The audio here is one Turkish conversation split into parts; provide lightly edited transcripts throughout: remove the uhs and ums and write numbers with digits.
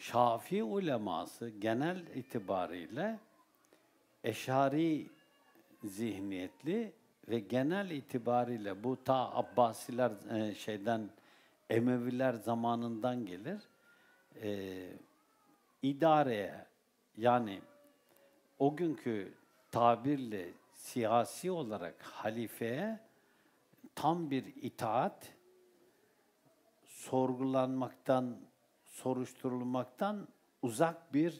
Şafii uleması genel itibariyle Eşari zihniyetli ve genel itibariyle bu ta Abbasiler Emeviler zamanından gelir. İdareye, yani o günkü tabirle siyasi olarak halifeye tam bir itaat, sorgulanmaktan, soruşturulmaktan uzak bir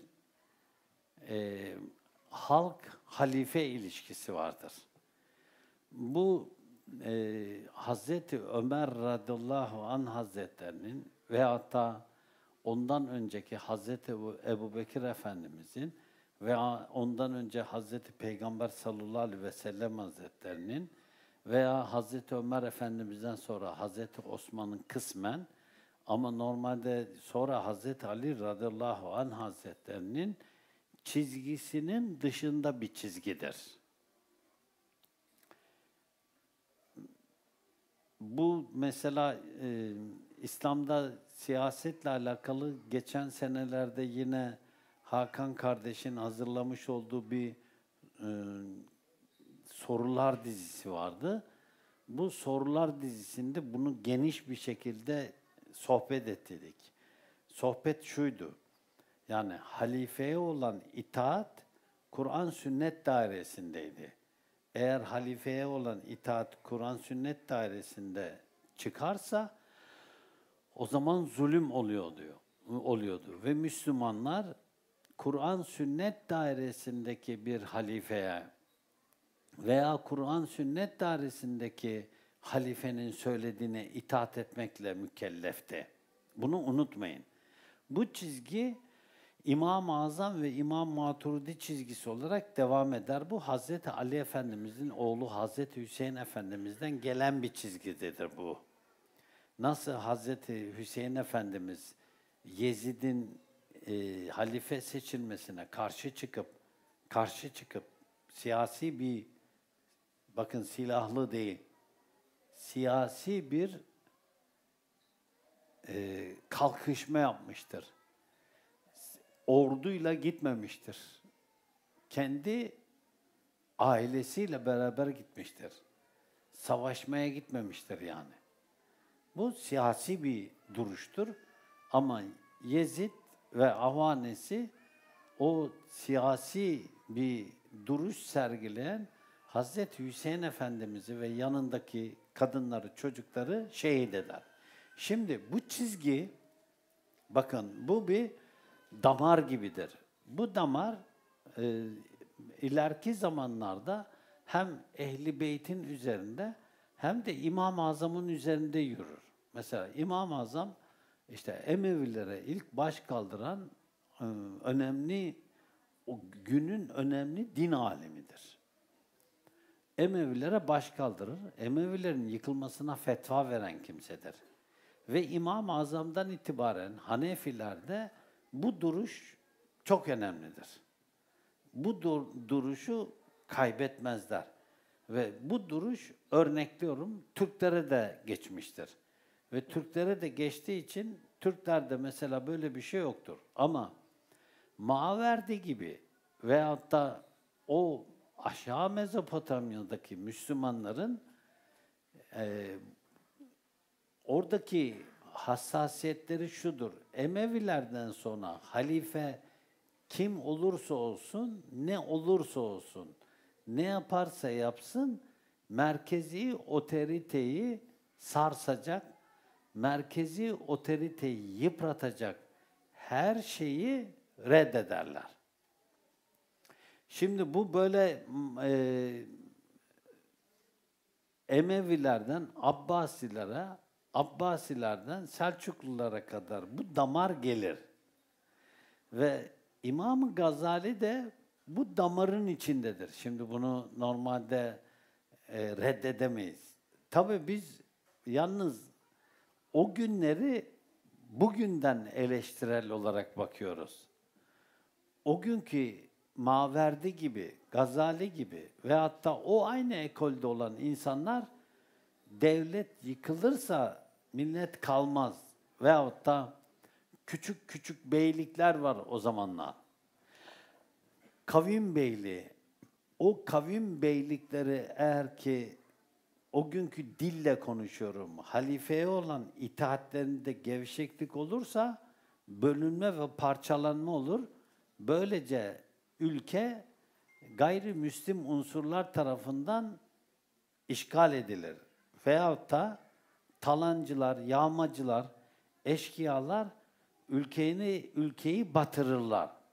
halk-halife ilişkisi vardır. Bu Hazreti Ömer radıyallahu anh Hazretlerinin veyahut da ondan önceki Hazreti Ebu Bekir Efendimizin veya ondan önce Hazreti Peygamber sallallahu aleyhi ve sellem Hazretlerinin veya Hazreti Ömer Efendimiz'den sonra Hazreti Osman'ın kısmen ama normalde sonra Hazreti Ali radıyallahu anh Hazretlerinin çizgisinin dışında bir çizgidir. Bu mesela İslam'da siyasetle alakalı geçen senelerde yine Hakan kardeşin hazırlamış olduğu bir sorular dizisi vardı. Bu sorular dizisinde bunu geniş bir şekilde sohbet ettik. Sohbet şuydu: yani halifeye olan itaat Kur'an sünnet dairesindeydi. Eğer halifeye olan itaat Kur'an sünnet dairesinde çıkarsa o zaman zulüm oluyordu. Ve Müslümanlar Kur'an sünnet dairesindeki bir halifeye veya Kur'an sünnet dairesindeki halifenin söylediğine itaat etmekle mükellefti. Bunu unutmayın. Bu çizgi İmam-ı Azam ve İmam Maturidi çizgisi olarak devam eder. Bu Hazreti Ali Efendimizin oğlu Hazreti Hüseyin Efendimiz'den gelen bir çizgidir bu. Nasıl Hazreti Hüseyin Efendimiz Yezid'in halife seçilmesine karşı çıkıp siyasi bir, bakın silahlı değil, siyasi bir kalkışma yapmıştır. Orduyla gitmemiştir. Kendi ailesiyle beraber gitmiştir. Savaşmaya gitmemiştir yani. Bu siyasi bir duruştur. Ama Yezid ve avanesi o siyasi bir duruş sergileyen Hazreti Hüseyin Efendimiz'i ve yanındaki kadınları, çocukları şehit eder. Şimdi bu çizgi, bakın bu bir damar gibidir. Bu damar ileriki zamanlarda hem Ehl-i Beyt'in üzerinde hem de İmam-ı Azam'ın üzerinde yürür. Mesela İmam-ı Azam işte Emevilere ilk baş kaldıran önemli, o günün önemli din alimidir. Emevilere baş kaldırır. Emevilerin yıkılmasına fetva veren kimsedir. Ve İmam-ı Azam'dan itibaren Hanefilerde bu duruş çok önemlidir. Bu duruşu kaybetmezler. Ve bu duruş, örnekliyorum, Türklere de geçmiştir. Ve Türklere de geçtiği için Türklerde mesela böyle bir şey yoktur. Ama Maaverdi gibi veyahut da o aşağı Mezopotamya'daki Müslümanların oradaki hassasiyetleri şudur: Emevilerden sonra halife kim olursa olsun, ne olursa olsun, ne yaparsa yapsın, merkezi otoriteyi sarsacak, merkezi otoriteyi yıpratacak her şeyi reddederler. Şimdi bu böyle Emevilerden Abbasilere, Abbasilerden Selçuklulara kadar bu damar gelir. Ve İmam-ı Gazali de bu damarın içindedir. Şimdi bunu normalde reddedemeyiz. Tabii biz yalnız o günleri bugünden eleştirel olarak bakıyoruz. O günkü Maverdi gibi, Gazali gibi ve hatta o aynı ekolde olan insanlar devlet yıkılırsa millet kalmaz veyahut da küçük küçük beylikler var o zamanlar. Kavim beyliği. O kavim beylikleri eğer ki o günkü dille konuşuyorum, halifeye olan itaatlerinde gevşeklik olursa bölünme ve parçalanma olur. Böylece ülke gayrimüslim unsurlar tarafından işgal edilir. Veyahut da talancılar, yağmacılar, eşkıyalar ülkeyi batırırlar.